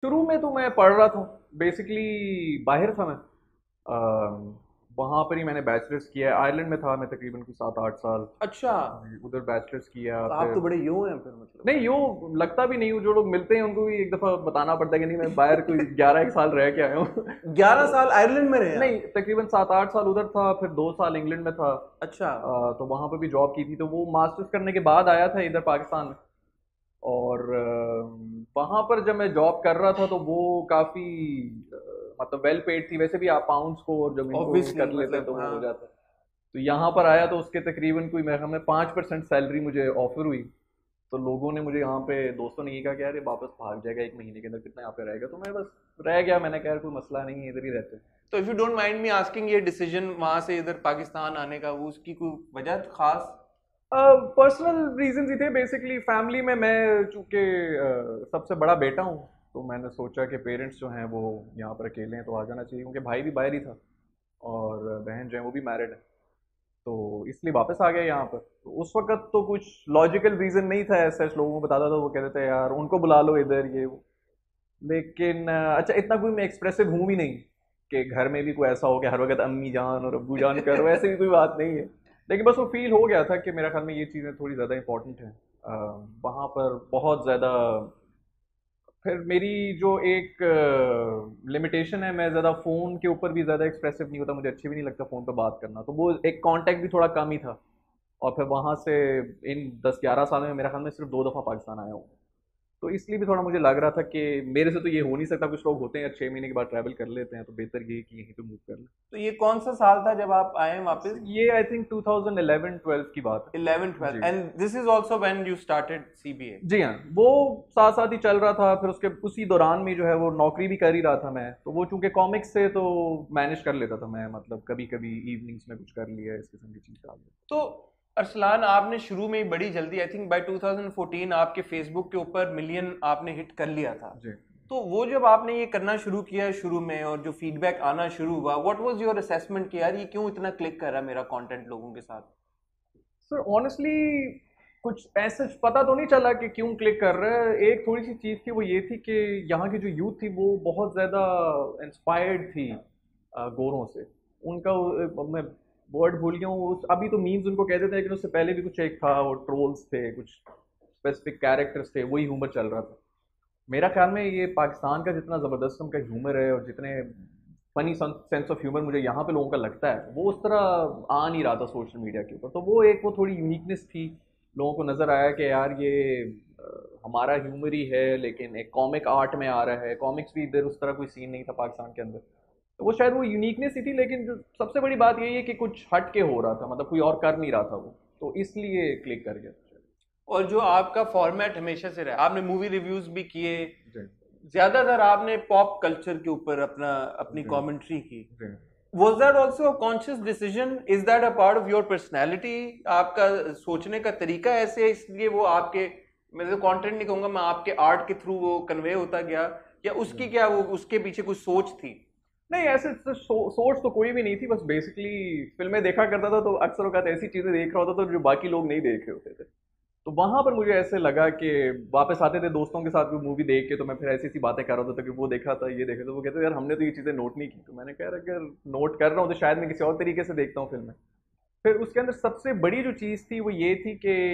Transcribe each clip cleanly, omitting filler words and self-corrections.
شروع میں تو میں پڑھ رہا تھا بیسکلی، باہر تھا میں، وہاں پر ہی میں نے بیچلرس کیا ہے، آئرلینڈ میں تھا میں تقریباً کوئی 7-8 سال، اچھا، ادھر بیچلرس کیا. تو آپ تو بڑے یوں ہیں پھر مطلب. نہیں یوں لگتا بھی نہیں ہوں، جو لوگ ملتے ہیں ان کو بھی ایک دفعہ بتانا پڑتا ہے کہ نہیں میں باہر کوئی 11 ایک سال رہ کے آیا ہوں. 11 سال آئرلینڈ میں رہے؟ نہیں تقریباً 7-8 سال ادھر تھا، پھر 2 سال انگلینڈ میں تھا. اچھا. تو وہاں پہ بھی جاب کی تھی، تو وہ ماسٹرز کرنے کے بعد آیا تھا ادھر پاکستان میں. اور وہاں پر جب میں جاب کر رہا تھا تو وہ کافی مطلب ویل پیڈ تھی، ویسے بھی آپ پاؤنڈس کو اور جب ان کو کر لیتے ہیں تو وہ ہو جاتا ہے. تو یہاں پر آیا تو اس کے تقریباً کوئی میرے خیال میں 5% سیلری مجھے آفر ہوئی. تو لوگوں نے مجھے یہاں پہ، دوستوں نے یہ کہا کہ یار یہ واپس بھاگ جائے گا 1 مہینے کے اندر، کتنا یہاں پہ رہے گا. تو میں بس رہ گیا، میں نے کہا یار کوئی مسئلہ نہیں ہے، ادھر ہی رہتے. تو if you don't mind me asking, یہ ڈیسیجن وہاں سے ادھر پاکستان آنے کا، وہ اس کی کوئی وجہ خاص؟ پرسنل ریزنز ہی تھے بیسکلی. فیملی میں چونکہ سب سے بڑا بیٹا ہوں، تو میں نے سوچا کہ پیرنٹس جو ہیں وہ یہاں پر اکیلے ہیں تو آ جانا چاہیے، کیونکہ بھائی بھی باہر ہی تھا اور بہن جو ہیں وہ بھی میرڈ ہے، تو اس لیے واپس آ گیا یہاں پر. تو اس وقت تو کچھ لاجیکل ریزن نہیں تھا ایسا، لوگوں کو بتاتا تھا وہ کہتے تھے یار ان کو بلا لو ادھر یہ وہ. لیکن اچھا اتنا کوئی میں ایکسپریسو ہوں بھی نہیں کہ گھر میں بھی کوئی ایسا ہو کہ ہر وقت امی جان اور ابو جان کرو، ایسے بھی کوئی بات نہیں ہے. لیکن بس وہ فیل ہو گیا تھا کہ میرا خیال میں یہ چیزیں تھوڑی زیادہ امپورٹنٹ ہیں وہاں پر بہت زیادہ. پھر میری جو ایک لمیٹیشن ہے، میں زیادہ فون کے اوپر بھی زیادہ ایکسپریسو نہیں ہوتا، مجھے اچھی بھی نہیں لگتا فون پہ بات کرنا، تو وہ ایک کانٹیکٹ بھی تھوڑا کم ہی تھا. اور پھر وہاں سے ان 10-11 سال میں میرا خیال میں صرف 2 دفعہ پاکستان آیا ہوں. تو اس لیے بھی تھوڑا مجھے لگ رہا تھا کہ میرے سے تو یہ ہو نہیں سکتا. کچھ لوگ ہوتے ہیں 6 مہینے کے بعد ٹریول کر لیتے ہیں، تو بہتر یہ کہ یہیں پہ موو کر لیں. تو یہ کون سا سال تھا جب آپ آئے واپس؟ یہ آئی تھنک 2011-12 کی بات ہے. 11-12. And this is also when you started CBA؟ جی ہاں، وہ ساتھ ساتھ ہی چل رہا تھا. پھر اس کے اسی دوران میں جو ہے وہ نوکری بھی کر ہی رہا تھا میں، تو وہ چونکہ کامکس سے تو مینیج کر لیتا تھا میں، مطلب کبھی کبھی ایوننگس میں کچھ کر لیا اس قسم کی چیز ڈال دی. تو ارسلان، آپ نے شروع میں بڑی جلدی، آئی تھنک بائی 2014 آپ کے فیس بک کے اوپر ملین آپ نے ہٹ کر لیا تھا. جی. تو وہ جب آپ نے یہ کرنا شروع کیا شروع میں اور جو فیڈ بیک آنا شروع ہوا، واٹ واز یور اسیسمنٹ کہ یار یہ کیوں اتنا کلک کر رہا ہے میرا کانٹینٹ لوگوں کے ساتھ؟ سر آنیسٹلی کچھ ایسا پتہ تو نہیں چلا کہ کیوں کلک کر رہا ہے. ایک تھوڑی سی چیز تھی، وہ یہ تھی کہ یہاں کی جو یوتھ تھی وہ بہت زیادہ انسپائرڈ تھی گوروں سے. ان کا میں ورڈ بھول گیا ہوں، ابھی تو میمز ان کو کہتے تھے، لیکن اس سے پہلے بھی کچھ ایک تھا، وہ ٹرولز تھے، کچھ اسپیسیفک کیریکٹرز تھے، وہی ہیومر چل رہا تھا. میرا خیال میں یہ پاکستان کا جتنا زبردست ان کا ہیومر ہے اور جتنے فنی سینس آف ہیومر مجھے یہاں پہ لوگوں کا لگتا ہے، وہ اس طرح آ نہیں رہا تھا سوشل میڈیا کے اوپر. تو وہ ایک وہ تھوڑی یونیکنیس تھی، لوگوں کو نظر آیا کہ یار یہ ہمارا ہیومر ہی ہے لیکن ایک کامک آرٹ میں آ رہا ہے. کامکس بھی ادھر اس طرح کوئی سین نہیں تھا پاکستان کے اندر، تو وہ شاید وہ یونیکنیس ہی تھی. لیکن جو سب سے بڑی بات یہی ہے کہ کچھ ہٹ کے ہو رہا تھا، مطلب کوئی اور کر نہیں رہا تھا وہ، تو اس لیے کلک کر گیا. اور جو آپ کا فارمیٹ ہمیشہ سے رہا، آپ نے مووی ریویوز بھی کیے، زیادہ تر آپ نے پاپ کلچر کے اوپر اپنی کامنٹری کی. Was that also a conscious decision? Is that a part of your personality? آپ کا سوچنے کا طریقہ ایسے ہے اس لیے وہ آپ کے، میں تو کانٹینٹ نہیں کہوں گا، میں آپ کے آرٹ کے تھرو وہ کنوے ہوتا گیا، یا اس کی کیا وہ اس کے پیچھے کچھ سوچ تھی؟ نہیں ایسے سوچ تو کوئی بھی نہیں تھی، بس بیسکلی فلمیں دیکھا کرتا تھا تو اکثر اوقات ایسی چیزیں دیکھ رہا ہوتا تھا جو باقی لوگ نہیں دیکھ رہے ہوتے تھے. تو وہاں پر مجھے ایسے لگا کہ واپس آتے تھے دوستوں کے ساتھ کوئی مووی دیکھ کے، تو میں پھر ایسی باتیں کر رہا ہوتا تھا کہ وہ دیکھا تھا یہ دیکھا تھا، وہ کہتے ہیں یار ہم نے تو یہ چیزیں نوٹ نہیں کی. تو میں نے کہا اگر نوٹ کر رہا ہوں تو شاید میں کسی اور طریقے سے دیکھتا ہوں فلمیں. پھر اس کے اندر سب سے بڑی جو چیز تھی وہ یہ تھی کہ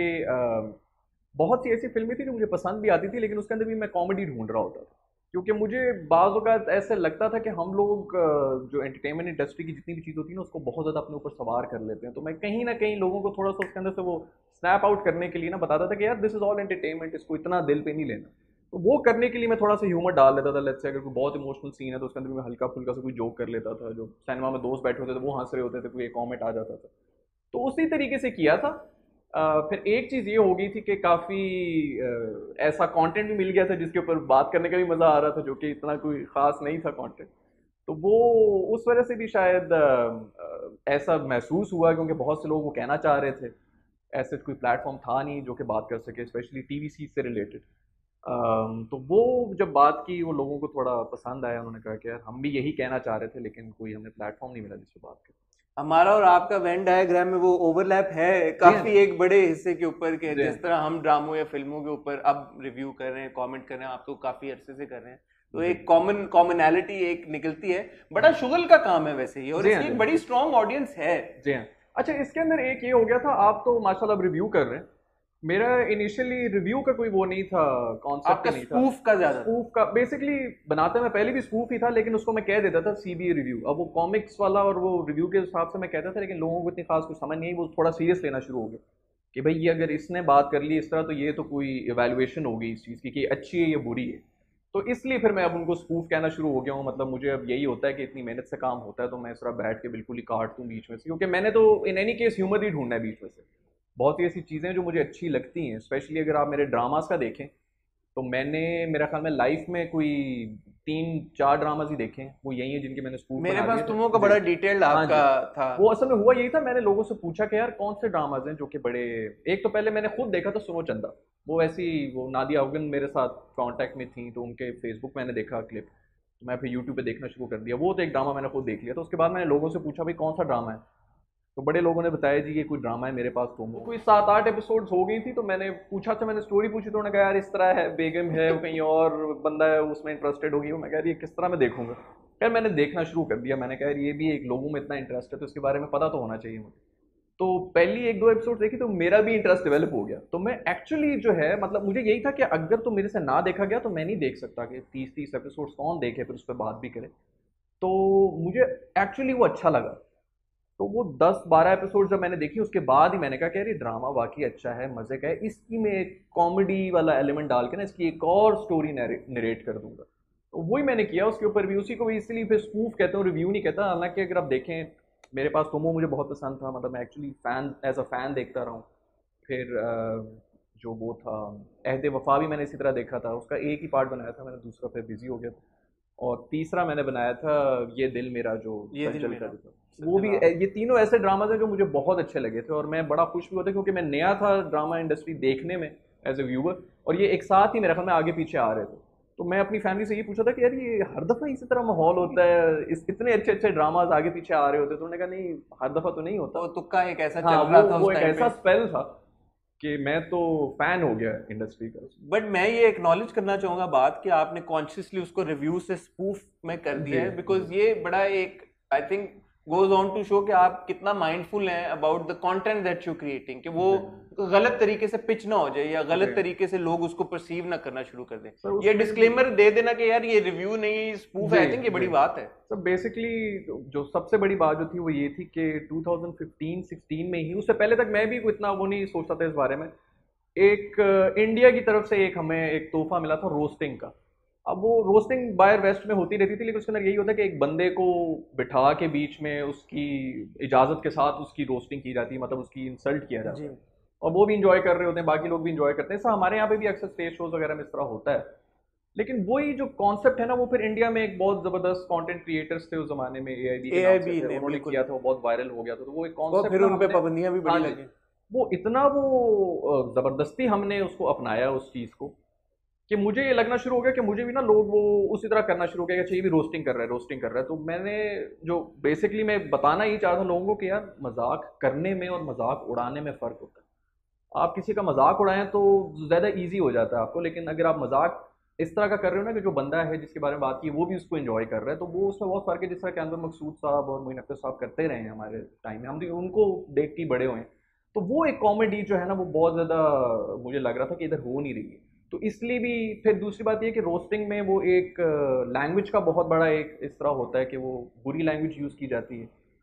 بہت سی ایسی فلمیں تھیں جو مجھے پسند بھی آتی تھی، لیکن اس کے اندر بھی میں کامیڈی ڈھونڈ رہا ہوتا تھا. کیونکہ مجھے بعض اوقات ایسے لگتا تھا کہ ہم لوگ جو انٹرٹینمنٹ انڈسٹری کی جتنی بھی چیز ہوتی ہے نا اس کو بہت زیادہ اپنے اوپر سوار کر لیتے ہیں. تو میں کہیں نہ کہیں لوگوں کو تھوڑا سا اس کے اندر سے وہ اسنیپ آؤٹ کرنے کے لیے نا بتاتا تھا کہ یار دس از آل انٹرٹینمنٹ، اس کو اتنا دل پہ نہیں لینا. تو وہ کرنے کے لیے میں تھوڑا سا ہیومر ڈال لیتا تھا. لیٹس سے اگر کوئی بہت ایموشنل سین ہے تو اس کے اندر میں ہلکا پھلکا سا کوئی جوک کر لیتا تھا. جو سینما میں دوست بیٹھے ہوتے تھے وہ ہنس رہے ہوتے تھے، کوئی ایک کامنٹ آ جاتا تھا. تو اسی طریقے سے کیا تھا. پھر ایک چیز یہ ہو گئی تھی کہ کافی ایسا کانٹینٹ بھی مل گیا تھا جس کے اوپر بات کرنے کا بھی مزہ آ رہا تھا، جو کہ اتنا کوئی خاص نہیں تھا کانٹینٹ. تو وہ اس وجہ سے بھی شاید ایسا محسوس ہوا، کیونکہ بہت سے لوگ وہ کہنا چاہ رہے تھے. ایسے کوئی پلیٹ فارم تھا نہیں جو کہ بات کر سکے اسپیشلی ٹی وی سیز سے ریلیٹڈ. تو وہ جب بات کی وہ لوگوں کو تھوڑا پسند آیا. انہوں نے کہا کہ یار ہم بھی یہی کہنا چاہ رہے تھے لیکن کوئی ہمیں پلیٹ فارم نہیں ملا جس پہ بات کریں. ہمارا اور آپ کا وین ڈائیگرام میں وہ اوور لیپ ہے کافی ایک بڑے حصے کے اوپر، کہ جس طرح ہم ڈراموں یا فلموں کے اوپر اب ریویو کر رہے ہیں، کامنٹ کر رہے ہیں، آپ تو کافی عرصے سے کر رہے ہیں. تو ایک کامنالٹی ایک نکلتی ہے. بڑا شغل کا کام ہے ویسے یہ, اور اس کی ایک بڑی اسٹرانگ آڈینس ہے. جی ہاں. اچھا اس کے اندر ایک یہ ہو گیا تھا, آپ تو ماشاء اللہ ریویو کر رہے ہیں, میرا انیشلی ریویو کا کوئی وہ نہیں تھا, کانسیپٹ نہیں تھا, اسپوف کا زیادہ, اسپوف کا بیسکلی بناتا میں پہلے بھی اسپوف ہی تھا, لیکن اس کو میں کہہ دیتا تھا سی بی ریویو. اب وہ کامکس والا اور وہ ریویو کے حساب سے میں کہتا تھا, لیکن لوگوں کو اتنی خاص کچھ سمجھ نہیں, وہ تھوڑا سیریس لینا شروع ہو گیا کہ بھائی یہ اگر اس نے بات کر لی اس طرح تو یہ تو کوئی ایویلویشن ہوگی اس چیز کی کہ اچھی ہے یا بری ہے. تو اس لیے پھر میں اب ان کو اسپوف کہنا شروع ہو گیا ہوں. مطلب مجھے اب یہی ہوتا ہے کہ اتنی محنت سے کام ہوتا ہے تو میں اس طرح بیٹھ کے بالکل ہی کاٹ دوں بیچ میں سے, کیونکہ میں نے تو ان اینی کیس ہیومر ہی ڈھونڈنا ہے بیچ میں سے. بہت ہی ایسی چیزیں جو مجھے اچھی لگتی ہیں, اسپیشلی اگر آپ میرے ڈراماز کا دیکھیں تو میں نے میرا خیال میں لائف میں کوئی 3-4 ڈراماز ہی دیکھے ہیں, وہ یہی ہیں جن کے میں نے اسپوف میرے پاس تموں کا بڑا ڈیٹیلڈ آپ کا تھا. وہ اصل میں ہوا یہی تھا, میں نے لوگوں سے پوچھا کہ یار کون سے ڈراماز ہیں جو کہ بڑے, ایک تو پہلے میں نے خود دیکھا تھا سنو چندا, وہ ایسی وہ نادیا اوگن میرے ساتھ کانٹیکٹ میں تھیں تو ان کے فیس بک میں نے دیکھا کلپ, تو میں پھر یوٹیوب پہ دیکھنا شروع کر دیا. وہ تو ایک ڈرامہ میں نے خود دیکھ لیا. تو اس کے بعد میں نے لوگوں سے پوچھا بھائی کون سا ڈرامہ ہے, تو بڑے لوگوں نے بتایا جی یہ کوئی ڈرامہ ہے میرے پاس. تو کوئی 7-8 ایپیسوڈز ہو گئی تھی, تو میں نے پوچھا تھا, میں نے اسٹوری پوچھی تو انہوں نے کہا یار اس طرح ہے, بیگم ہے, وہ کہیں اور بندہ ہے اس میں انٹرسٹیڈ ہوگی. میں کہہ رہی ہے کس طرح میں دیکھوں گا. خیر میں نے دیکھنا شروع کر دیا. میں نے کہا یہ بھی ایک لوگوں میں اتنا انٹرسٹ ہے تو اس کے بارے میں پتہ تو ہونا چاہیے مجھے. تو پہلی 1-2 ایپیسوڈ دیکھی تو میرا بھی انٹرسٹ ڈیولپ ہو گیا. تو میں ایکچولی جو ہے مطلب مجھے یہی تھا کہ اگر تو میرے سے نہ دیکھا گیا تو میں نہیں دیکھ سکتا کہ 30 ایپیسوڈس کون دیکھے پھر اس پہ بات بھی کرے. تو مجھے ایکچولی وہ اچھا لگا. تو وہ 10-12 ایپیسوڈ جب میں نے دیکھی اس کے بعد ہی میں نے کہا کہ یار یہ ڈرامہ واقعی اچھا ہے, مزے کا ہے, اس کی میں ایک کامیڈی والا ایلیمنٹ ڈال کے نا اس کی ایک اور سٹوری نریٹ کر دوں گا. تو وہی میں نے کیا اس کے اوپر بھی. اسی کو بھی اس لیے پھر اسپوف کہتا ہوں, ریویو نہیں کہتا. حالانکہ اگر آپ دیکھیں میرے پاس تومو مجھے بہت پسند تھا, مطلب میں actually fan as a fan دیکھتا رہا ہوں. پھر جو وہ تھا عہد وفا بھی میں نے اسی طرح دیکھا تھا, اس کا ایک ہی پارٹ بنایا تھا میں نے, دوسرا پھر بزی ہو گیا تھا. اور تیسرا میں نے بنایا تھا یہ دل میرا جو چل کر تھا. وہ بھی, یہ تینوں ایسے ڈراماز ہیں جو مجھے بہت اچھے لگے تھے, اور میں بڑا خوش بھی ہوتا کیونکہ میں نیا تھا ڈرامہ انڈسٹری دیکھنے میں ایز اے ویور, اور یہ ایک ساتھ ہی میرے خیال میں آگے پیچھے آ رہے تھے. تو میں اپنی فیملی سے یہ پوچھا تھا کہ یار یہ ہر دفعہ اسی طرح ماحول ہوتا ہے, اتنے اچھے اچھے ڈراماز آگے پیچھے آ رہے ہوتے, تو انہوں نے کہا نہیں ہر دفعہ تو نہیں ہوتا. تکا ایک ایسا چل رہا تھا, وہ ایک ایسا اسپیل تھا کہ میں تو فین ہو گیا انڈسٹری کا. بٹ میں یہ ایکنالج کرنا چاہوں گا بات کہ آپ نے کانشیسلی اس کو ریویو سے اسپوف میں کر دیا ہے, بیکاز یہ بڑا ایک I think goes on to show کہ آپ کتنا مائنڈفل ہیں about the content that you're creating, کہ وہ غلط طریقے سے پچ نہ ہو جائے یا غلط طریقے سے لوگ اس کو پرسیو نہ کرنا شروع کر دیں. یہ ڈسکلیمر دے دینا کہ یار یہ ریویو نہیں اسپوف ہے, I think یہ بڑی بات ہے. سر بیسکلی جو سب سے بڑی بات جو تھی وہ یہ تھی کہ 2015-16 میں ہی, اس سے پہلے تک میں بھی اتنا وہ نہیں سوچتا تھا اس بارے میں, ایک انڈیا کی طرف سے ایک ہمیں ایک تحفہ ملا تھا روسٹنگ کا. اب وہ روسٹنگ باہر ویسٹ میں ہوتی رہتی تھی, لیکن اس کے اندر یہی ہوتا ہے کہ ایک بندے کو بٹھا کے بیچ میں اس کی اجازت کے ساتھ اس کی روسٹنگ کی جاتی ہے, مطلب اس کی انسلٹ کیا جاتا ہے, اور وہ بھی انجوائے کر رہے ہوتے ہیں, باقی لوگ بھی انجوائے کرتے ہیں. ایسا ہمارے یہاں پہ بھی اکثر اسٹیج شوز وغیرہ میں اس طرح ہوتا ہے. لیکن وہی جو کانسیپٹ ہے نا, وہ پھر انڈیا میں ایک بہت زبردست کانٹینٹ کریٹرز تھے اس زمانے میں, AIB انہوں نے کیا تھا, وہ بہت وائرل ہو گیا تھا. تو وہ ایک کانسیپٹ, پھر ان پہ پابندیاں بھی بڑی لگیں, وہ اتنا وہ زبردستی ہم نے اس کو اپنایا اس چیز کو کہ مجھے یہ لگنا شروع ہو گیا کہ مجھے بھی نا لوگ وہ اسی طرح کرنا شروع ہو گیا کہ اچھا یہ بھی روسٹنگ کر رہا ہے. تو میں نے جو بیسکلی میں بتانا ہی چاہتا ہوں لوگوں کو کہ یار مذاق کرنے میں اور مذاق اڑانے میں فرق ہوتا ہے. آپ کسی کا مذاق اڑائیں تو زیادہ ایزی ہو جاتا ہے آپ کو, لیکن اگر آپ مذاق اس طرح کا کر رہے ہو نا کہ جو بندہ ہے جس کے بارے میں بات کی وہ بھی اس کو انجوائے کر رہا ہے, تو وہ اس میں بہت فرق ہے. جس طرح کہ انور مقصود صاحب اور معین اختر صاحب کرتے رہے ہیں ہمارے ٹائم میں, ہم ان کو دیکھ کے بڑے ہوئے ہیں. تو وہ ایک کامیڈی جو ہے نا وہ بہت زیادہ مجھے لگ رہا تھا کہ ادھر ہو نہیں رہی ہے. تو اس لیے بھی پھر دوسری بات یہ کہ روسٹنگ میں وہ ایک لینگویج کا بہت بڑا ایک اس طرح ہوتا ہے کہ وہ بری لینگویج یوز کی جاتی ہے,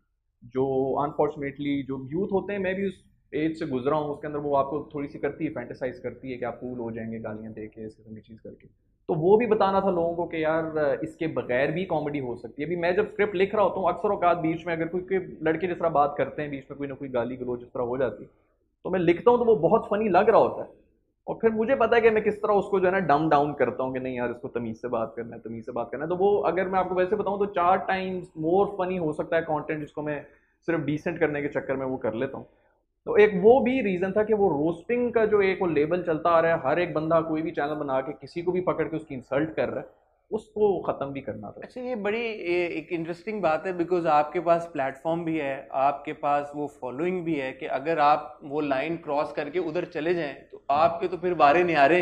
جو انفارچونیٹلی جو یوتھ ہوتے ہیں, میں بھی اس ایج سے گزرا ہوں, اس کے اندر وہ آپ کو تھوڑی سی کرتی ہے, فینٹیسائز کرتی ہے کہ آپ کول ہو جائیں گے گالیاں دے کے, اس قسم کی چیز کر کے. تو وہ بھی بتانا تھا لوگوں کو کہ یار اس کے بغیر بھی کامیڈی ہو سکتی ہے. ابھی میں جب اسکرپٹ لکھ رہا ہوتا ہوں اکثر اوقات بیچ میں اگر کوئی لڑکے جس طرح بات کرتے ہیں, بیچ میں کوئی نہ کوئی گالی گلوچ جس طرح ہو جاتی ہے, تو میں لکھتا ہوں تو وہ بہت فنی لگ رہا ہوتا ہے, اور پھر مجھے پتا ہے کہ میں کس طرح اس کو جو ہے نا ڈم ڈاؤن کرتا ہوں کہ نہیں یار اس کو تمیز سے بات کرنا ہے. تو وہ اگر میں آپ کو ویسے بتاؤں تو 4 ٹائمز مور فنی ہو سکتا ہے کانٹینٹ, جس کو میں صرف ڈیسنٹ کرنے کے چکر میں وہ کر لیتا ہوں. تو ایک وہ بھی ریزن تھا کہ وہ روسٹنگ کا جو ایک وہ لیبل چلتا آ رہا ہے, ہر ایک بندہ کوئی بھی چینل بنا کے کسی کو بھی پکڑ کے اس کی انسلٹ کر رہا ہے, اس کو ختم بھی کرنا تھا. اچھا یہ بڑی ایک انٹرسٹنگ بات ہے, بیکاز آپ کے پاس پلیٹ فارم بھی ہے, آپ کے پاس وہ فالوئنگ بھی ہے کہ اگر آپ وہ لائن کراس کر کے ادھر چلے جائیں تو آپ کے تو پھر وارے نیارے ہیں.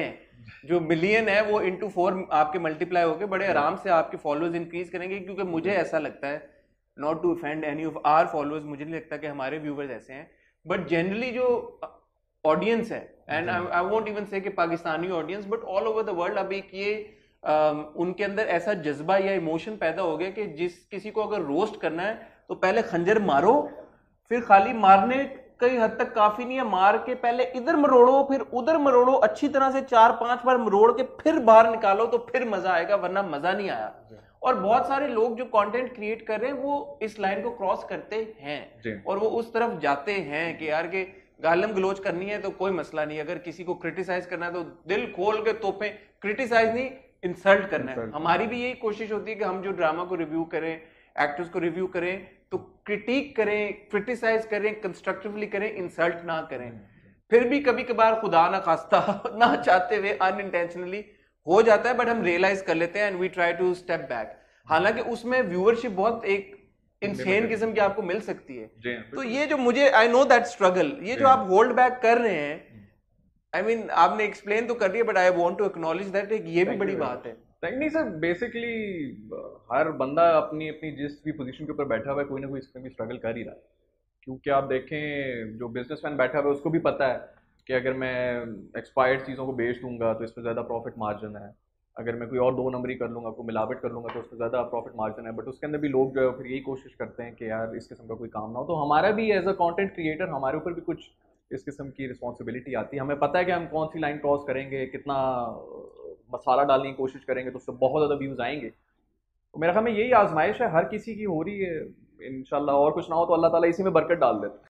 جو ملین ہے وہ انٹو 4 آپ کے ملٹیپلائی ہو کے بڑے آرام سے آپ کے فالوورز انکریز کریں گے. کیونکہ مجھے ایسا لگتا ہے, not to offend any of our followers, مجھے نہیں لگتا کہ ہمارے ویورز ایسے ہیں, بٹ جنرلی جو آڈینس ہے, and I won't even say کہ Pakistani audience, but all over the world, اب ایک یہ ان کے اندر ایسا جذبہ یا ایموشن پیدا ہو گیا کہ جس کسی کو اگر روسٹ کرنا ہے تو پہلے خنجر مارو, پھر خالی مارنے کئی حد تک کافی نہیں ہے, مار کے پہلے ادھر مروڑو پھر ادھر مروڑو, اچھی طرح سے 4-5 بار مروڑ کے پھر باہر نکالو تو پھر مزہ آئے گا, ورنہ مزہ نہیں آیا. اور بہت سارے لوگ جو کانٹینٹ کریٹ کر رہے ہیں وہ اس لائن کو کراس کرتے ہیں اور وہ اس طرف جاتے ہیں کہ یار کہ گالم گلوچ کرنی ہے تو کوئی مسئلہ نہیں, اگر کسی کو کرٹیسائز کرنا ہے تو دل کھول کے توپیں, کرٹیسائز نہیں انسلٹ کرنا ہے. ہماری بھی یہی کوشش ہوتی ہے کہ ہم جو ڈرامہ کو ریویو کریں, ایکٹرز کو ریویو کریں تو کرٹیک کریں, کرٹیسائز کریں, کنسٹرکٹیولی کریں, انسلٹ نہ کریں. پھر بھی کبھی کبھار خدا نہ خواستہ نہ چاہتے ہوئے ان انٹینشنلی ہو جاتا ہے, بٹ ہم ریئلائز کر لیتے ہیں and we try to step back. حالانکہ اس میں ویورشپ بہت ایک انسین قسم کی آپ کو مل سکتی ہے. تو یہ جو مجھے آئی نو دیٹ اسٹرگل, یہ جو آپ ہولڈ بیک کر رہے ہیں, آئی مین آپ نے ایکسپلین تو کر دیا, but I want to acknowledge that یہ بھی بڑی بات ہے. نہیں سر, بیسکلی ہر بندہ اپنی اپنی جس بھی پوزیشن کے اوپر بیٹھا ہوا ہے کوئی نہ کوئی اس میں بھی اسٹرگل کر ہی رہا ہے. کیونکہ آپ دیکھیں جو بزنس مین بیٹھا ہوا ہے اس کو بھی پتہ ہے کہ اگر میں ایکسپائرڈ چیزوں کو بیچ دوں گا تو اس پہ زیادہ پروفٹ مارجن ہے, اگر میں کوئی اور 2 نمبری کر لوں گا, کوئی ملاوٹ کر لوں گا تو اس پہ زیادہ پروفٹ مارجن ہے. بٹ اس کے اندر بھی لوگ جو ہے پھر یہی کوشش کرتے ہیں کہ یار اس قسم کا کوئی کام نہ ہو. تو ہمارا بھی ایز اے کانٹینٹ کریٹر ہمارے اوپر بھی کچھ اس قسم کی رسپانسبلٹی آتی ہے. ہمیں پتہ ہے کہ ہم کون سی لائن کراس کریں گے, کتنا مسالہ ڈالنے کی کوشش کریں گے تو اس سے بہت زیادہ ویوز آئیں گے. تو میرا خیال میں یہی آزمائش ہے ہر کسی کی ہو رہی ہے انشاءاللہ, اور کچھ نہ ہو تو اللہ تعالیٰ اسی میں برکت ڈال دیتا ہے.